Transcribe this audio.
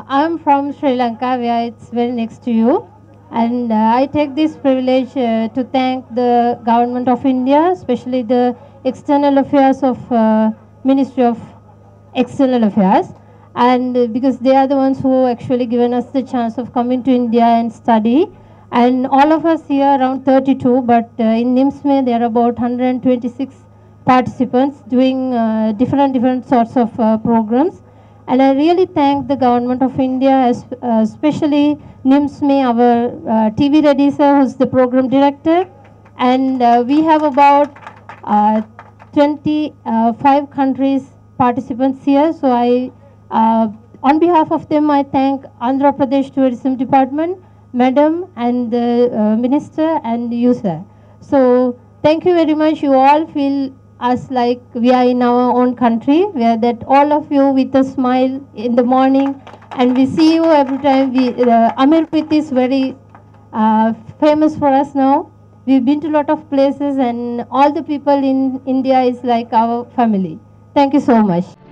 I'm from Sri Lanka, where it's very next to you. And I take this privilege to thank the Government of India, especially the External Affairs of Ministry of External Affairs. And because they are the ones who actually given us the chance of coming to India and study. And all of us here around 32, but in NIMSME there are about 126 participants doing different sorts of programs. And I really thank the Government of India, especially NIMSME, our TV Reddy sir, who's the program director. And we have about 25 countries participants here. So on behalf of them, I thank Andhra Pradesh Tourism Department, Madam, and the Minister, and you, sir. So thank you very much. You all feel us like we are in our own country, where that all of you with a smile in the morning, and we see you every time. Amirpit is very famous for us now. We've been to a lot of places, and all the people in India is like our family. Thank you so much.